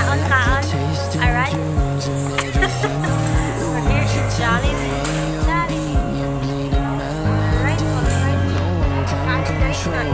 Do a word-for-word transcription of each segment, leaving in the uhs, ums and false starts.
kaon kaon. Alright. We're here in Jollibee. Jollibee. Alright, alright. Kain guys, kain.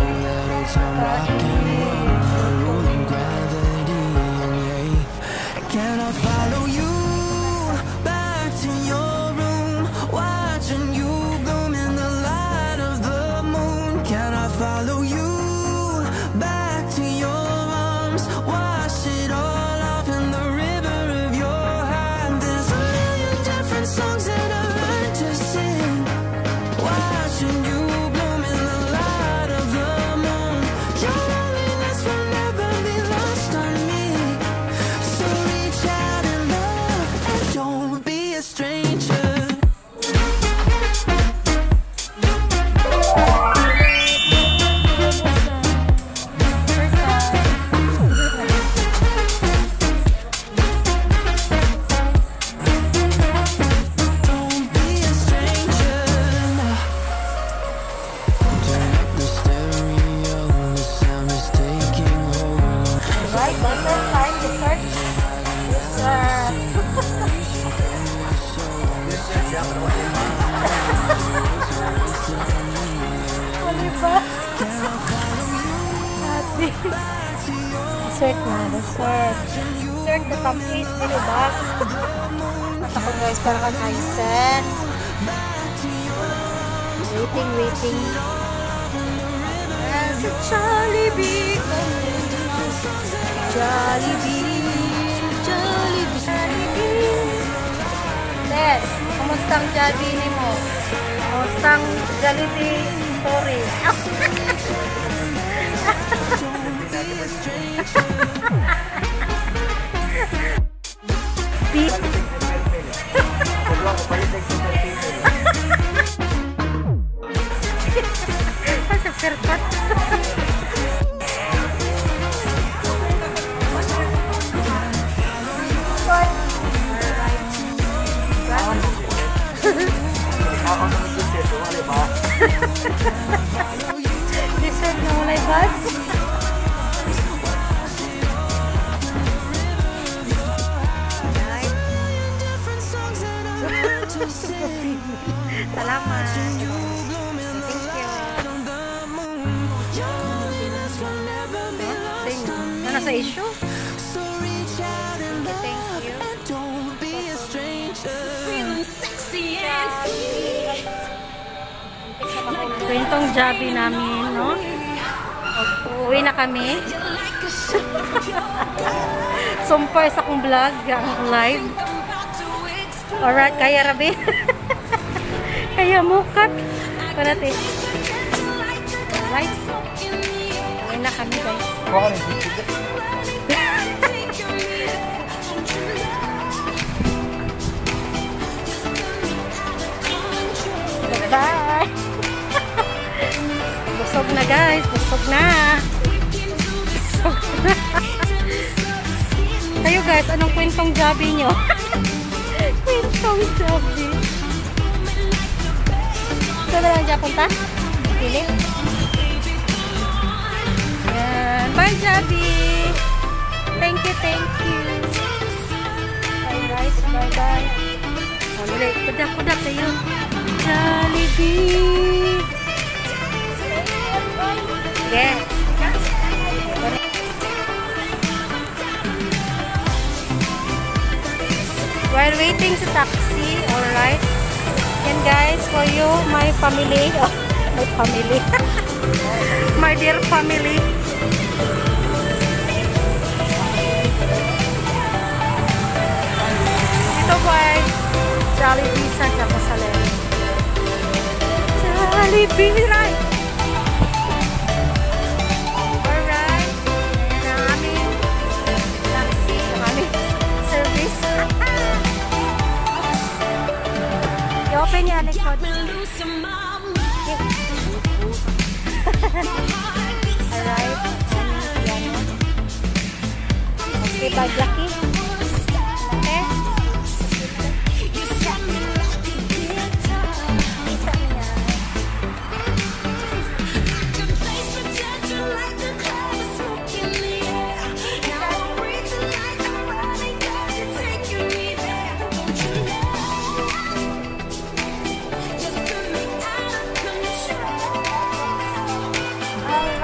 Can I follow you back to your room, watching you bloom in the light of the moon? Can I follow you back to your arms, wash it all off in the river of your heart? There's a million different songs that I learned to sing, watching you bloom in the light of the moon. Your loneliness will never be lost on me, so reach out and love and don't be a stranger. Don't be a stranger now. Turn up the stereo, the sound is taking hold. Right, that's the time to start. Yes, sir. Malibas. Ate. Dessert na, dessert. Dessert na tamis, malibas. At ako guys, para kang Kaizen. Waiting, waiting. As a Jollibee. Jollibee. Jollibee. Jollibee. Dad, kamusta ang Jollibee mo? Kamusta ang Jollibee story? Beep. Sa sirkat. Dessert na mulai bas. Salamat. Thank you. Ano sa issue? Thank you. Kwentong Jollibee namin, no? Uwi na kami. Sumpay sa akong vlog, ang live. Alright, kaya rabi. Kaya mukat. Parati. Alright. Uwi na kami, guys. Bye! Busog na guys, busog na. Busog na. Kayo guys, anong kwentong Jollibee nyo? Kwentong Jollibee. Ito na lang dyan punta? Pilit. Yan. Bye Jollibee. Thank you, thank you. Bye guys, bye bye. Oh, ulit. Kudak-kudak tayo. Jollibee. Yes. While waiting sa taxi, alright. And guys, for you, my family. Oh, my family. My dear family. Ito guys, Jollibee sa Jerusalem. Jollibee, right? Alright. Yan ang aming taxi, ang aming service. I-open niya, likod. Alright. Okay, bag laki. Okay.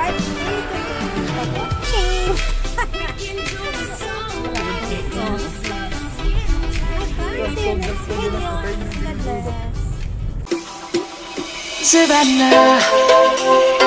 Savannah,